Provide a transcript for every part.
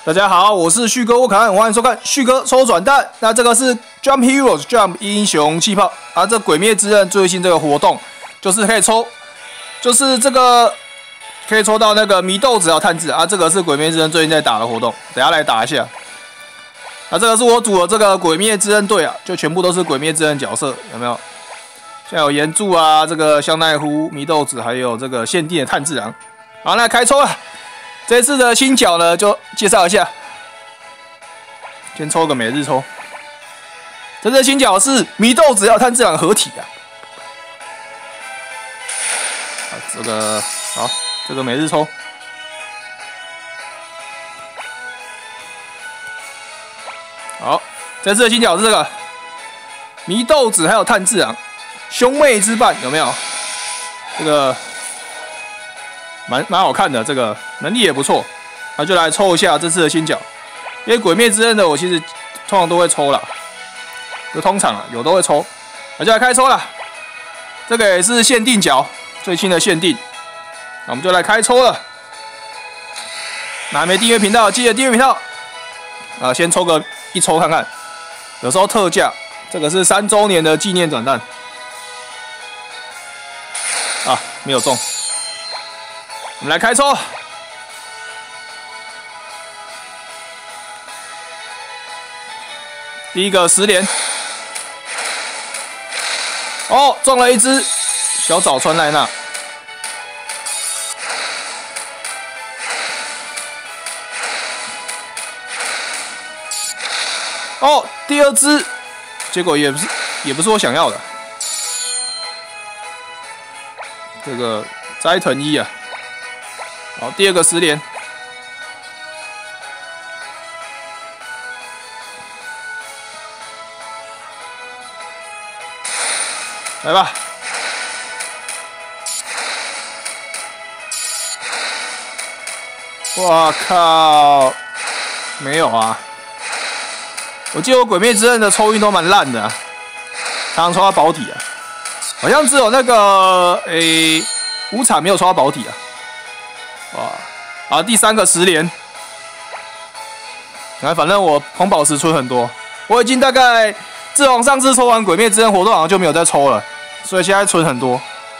大家好，我是旭哥沃凯汉，欢迎收看旭哥抽转蛋。那这个是 Jump Heroes Jump 英雄气泡啊，这鬼灭之刃最新这个活动就是可以抽，就是这个可以抽到那个祢豆子啊、炭治啊，这个是鬼灭之刃最近在打的活动，等一下来打一下。那这个是我组的这个鬼灭之刃队啊，就全部都是鬼灭之刃角色，有没有？像有岩柱啊，这个香奈乎、祢豆子，还有这个限定的炭治郎。好，那开抽了。这次的新角呢，就介绍一下。先抽个每日抽。这次的新角是祢豆子要炭治郎合体啊。这个好，这个每日抽。好，这次的新角是这个祢豆子还有炭治郎兄妹之伴，有没有？这个蛮好看的，这个能力也不错。那就来抽一下这次的新角，因为鬼灭之刃的我其实通常都会抽啦，就通常啊有都会抽。那就来开抽啦。这个也是限定角，最新的限定。那我们就来开抽了。那还没订阅频道，记得订阅频道。啊，先抽个一抽看看，有时候特价。这个是3周年的纪念转蛋。啊，没有中。我们来开抽。第一个10连。哦，中了一只小早川奈娜。哦，第二只，结果也不是我想要的。这个斋藤一啊。好，第二个10连。来吧。哇靠！没有啊。我记得我鬼灭之刃的抽运都蛮烂的啊，常常抽到保底啊。好像只有那个无惨没有抽到保底啊。哇！好，第3个10连。反正我红宝石存很多，我已经大概自从上次抽完鬼灭之刃活动，好像就没有再抽了，所以现在存很多。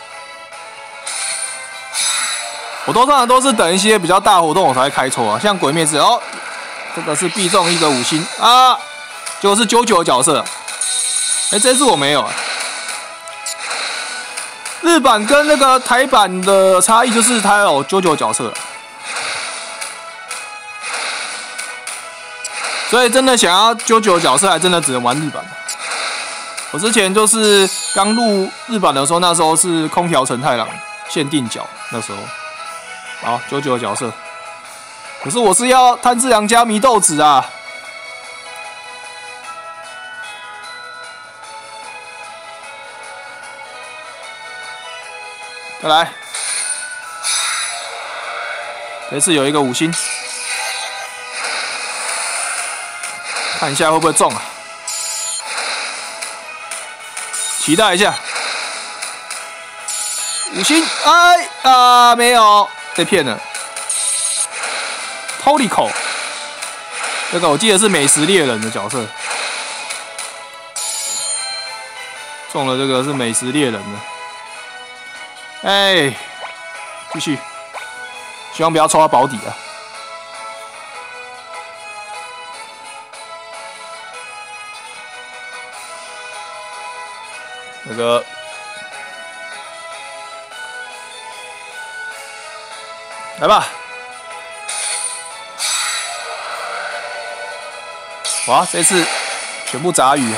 我通常都是等一些比较大活动我才会开抽啊，像鬼灭之刃，哦，这个是必中一个5星啊，结果是JoJo的角色。这次我没有啊。日版跟那个台版的差异就是它有JoJo角色，所以真的想要JoJo角色，还真的只能玩日版。我之前就是刚入日版的时候，那时候是空条承太郎限定角，那时候好JoJo角色，可是我是要炭治郎加祢豆子啊。再来，这次有一个5星，看一下会不会中啊？期待一下。5星，哎啊，没有，被骗了。Toriko， 这个我记得是美食猎人的角色，中了这个是美食猎人的。继续，希望不要抽到保底啊。那个，来吧。哇，这次全部杂鱼，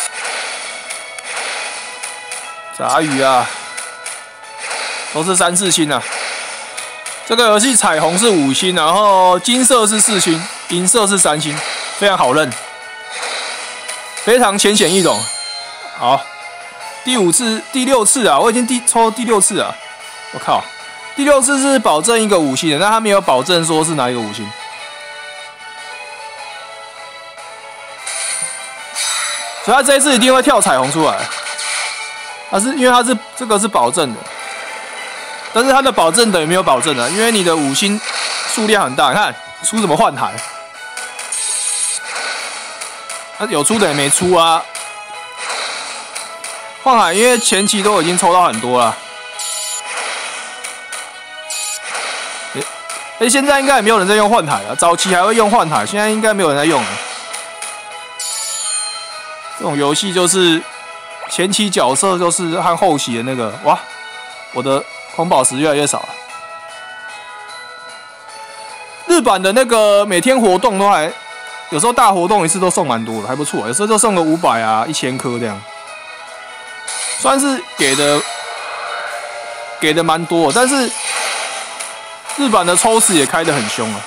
杂鱼啊！都是3、4星啊。这个游戏彩虹是5星，然后金色是4星，银色是3星，非常好认，非常浅显易懂。好，第6次啊，我已经抽第6次啊！我靠，第6次是保证一个5星的，但他没有保证说是哪一个5星。所以他这一次一定会跳彩虹出来，因为这个是保证的。但是它的保证等于没有保证的，因为你的5星数量很大，你看出什么幻海， 有出的也没出啊。幻海因为前期都已经抽到很多了。现在应该也没有人在用幻海了，早期还会用幻海，现在应该没有人在用了。这种游戏就是前期角色就是和后期的那个，哇，我的红宝石越来越少了。日版的那个每天活动都还，有时候大活动一次都送蛮多的，还不错，有时候就送个500啊、1000颗这样，算是给的蛮多，但是日版的抽池也开得很凶啊！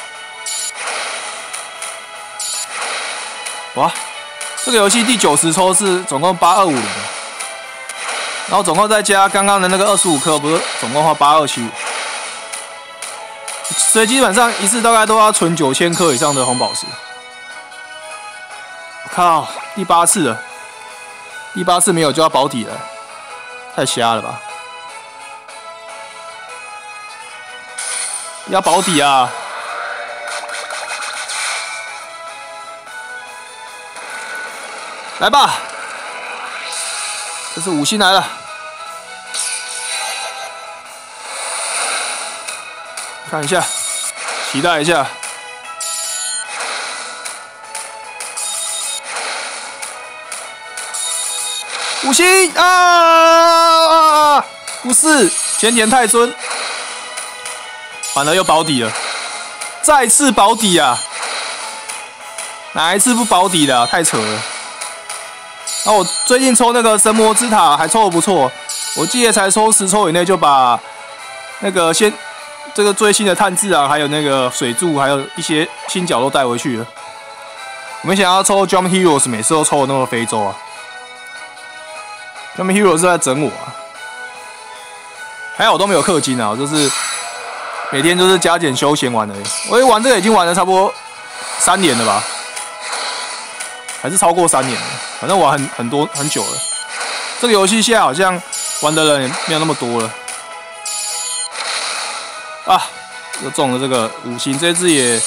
哇，这个游戏第90抽是总共8250，然后总共再加刚刚的那个25颗，不是总共花8275，所以基本上一次大概都要存9000颗以上的红宝石。我靠，第8次了，第8次没有就要保底了，太瞎了吧！要保底啊！来吧，这是5星来了，看一下，期待一下。5星啊！不是，前田太尊。反而又保底了，再次保底啊！哪一次不保底的、啊？太扯了。那我最近抽那个神魔之塔还抽得不错，我记得才抽10抽以内就把那个这个最新的炭治啊，还有那个水柱，还有一些新角都带回去了。我没想到抽 Jump Heroes 每次都抽的那么非洲啊 ！Jump Heroes 是在整我啊！还好我都没有氪金啊，我就是每天就是加减休闲玩而已。我玩这个已经玩了差不多3年了吧，还是超过3年了。反正玩很久了。这个游戏现在好像玩的人也没有那么多了。啊，又中了这个5星，这只也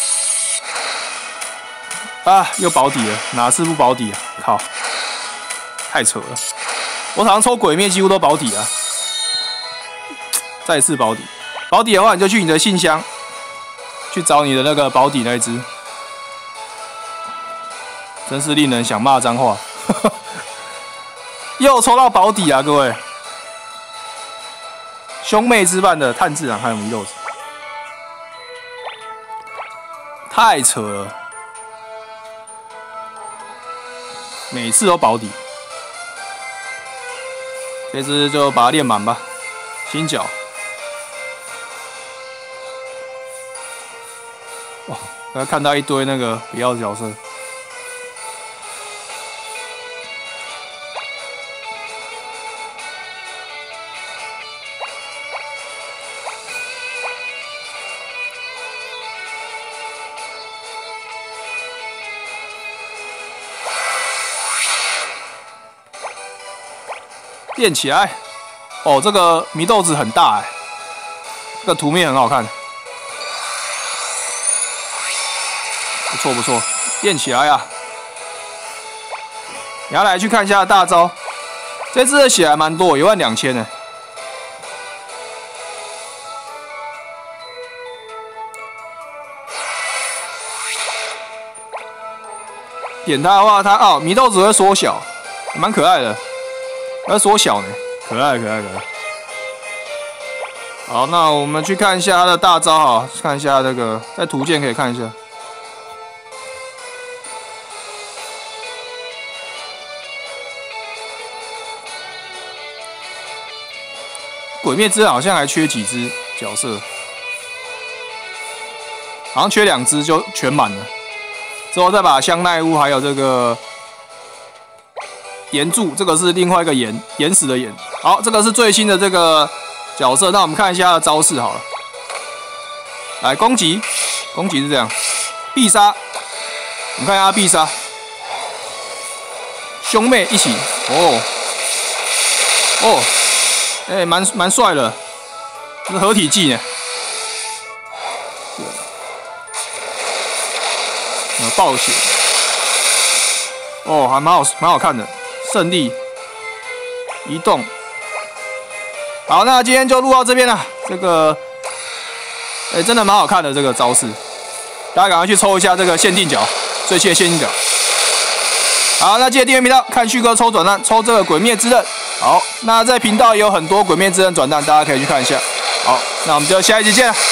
又保底了，哪次不保底啊？靠，太扯了！我好像抽鬼灭几乎都保底啊，再次保底。保底的话，你就去你的信箱去找你的那个保底那一只，真是令人想骂脏话。又抽到保底啊，各位！兄妹之伴的炭治郎还有祢豆子，太扯了！每次都保底，这只就把它练满吧。新角。哇！刚才看到一堆那个不要的角色。练起来！哦，这个祢豆子很大哎，这个图面很好看，不错不错，练起来啊！你要来去看一下大招，这只的血还蛮多，12000呢。点它的话，它祢豆子会缩小，蛮可爱的。要缩小呢，可爱。好，那我们去看一下他的大招哈，看一下那个在图鉴可以看一下。鬼灭之刃好像还缺几只角色，好像缺2只就全满了。之后再把香奈屋还有这个。岩柱，这个是另外一个岩石的岩。好，这个是最新的这个角色。那我们看一下他的招式好了。来攻击是这样，必杀。我们看一下他必杀，兄妹一起。蛮帅的，这是合体技呢。暴血。 哦，还蛮好看的。胜利移动。好，那今天就录到这边了。这个，真的蛮好看的这个招式，大家赶快去抽一下这个限定角，最新的限定角。好，那记得订阅频道，看旭哥抽转蛋，抽这个《鬼灭之刃》。好，那在频道也有很多《鬼灭之刃》转蛋，大家可以去看一下。好，那我们就下一集见了。